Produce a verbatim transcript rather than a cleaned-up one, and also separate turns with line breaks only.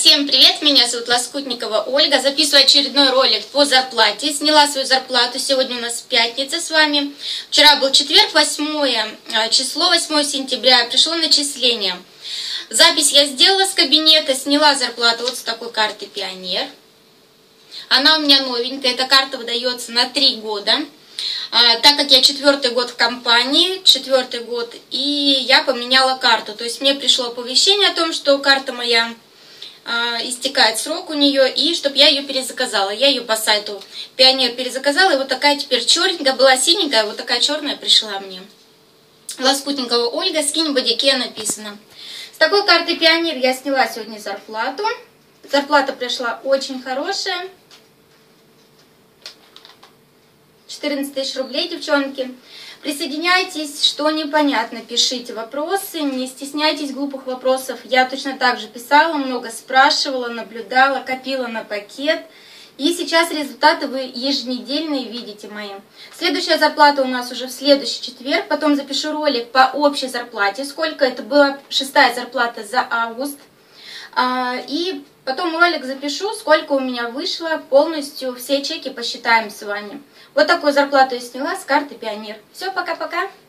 Всем привет, меня зовут Лоскутникова Ольга. Записываю очередной ролик по зарплате. Сняла свою зарплату, сегодня у нас пятница с вами. Вчера был четверг, восьмое число, восьмое сентября, пришло начисление. Запись я сделала с кабинета, сняла зарплату вот с такой карты Пионер. Она у меня новенькая, эта карта выдается на три года. А, так как я четвертый год в компании, четвертый год, и я поменяла карту. То есть мне пришло оповещение о том, что карта моя а, истекает срок у нее, и чтобы я ее перезаказала. Я ее по сайту Пионер перезаказала, и вот такая теперь черненькая, была синенькая, вот такая черная пришла мне. Лоскутникова Ольга, скинь бодике написано. С такой карты Пионер я сняла сегодня зарплату. Зарплата пришла очень хорошая. четырнадцать тысяч рублей, девчонки. Присоединяйтесь, что непонятно, пишите вопросы, не стесняйтесь глупых вопросов. Я точно так же писала, много спрашивала, наблюдала, копила на пакет. И сейчас результаты вы еженедельные видите мои. Следующая зарплата у нас уже в следующий четверг. Потом запишу ролик по общей зарплате. Сколько это была шестая зарплата за август. И потом ролик запишу, сколько у меня вышло. Полностью все чеки посчитаем с вами. Вот такую зарплату я сняла с карты Пионер. Все, пока-пока.